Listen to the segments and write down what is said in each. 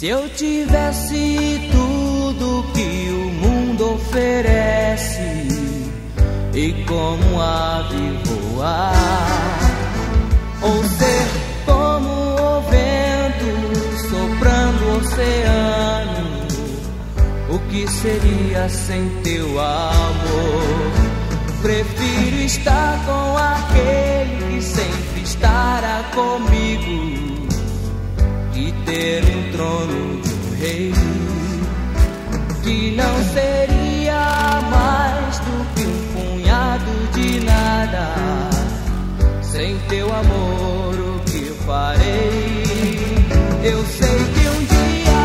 eu tivesse tudo que o mundo oferece e como ave voar, ou ser como o vento soprando o oceano, o que seria sem teu amor? Prefiro estar com aquele que sempre estará comigo e ter um trono de um rei, que não seria mais do que um punhado de nada. Sem teu amor, o que farei? Eu sei que um dia,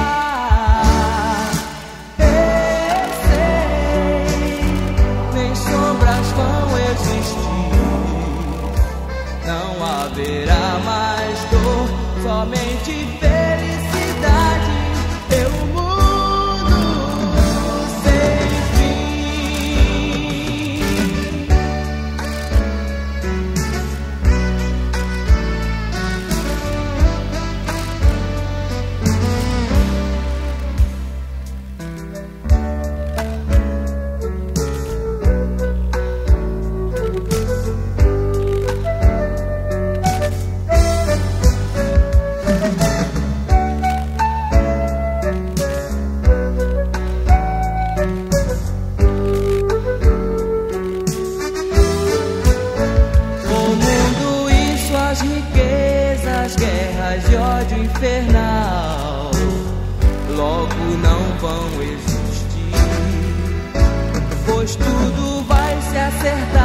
eu sei, nem sombras vão existir, não haverá mais dor, somente felicidade. Eu mudo sem fim. As riquezas, guerras e ódio infernal logo não vão existir, pois tudo vai se acertar.